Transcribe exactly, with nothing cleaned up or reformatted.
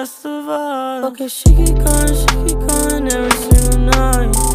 best of us. Okay, she keep going, she keep going every single night.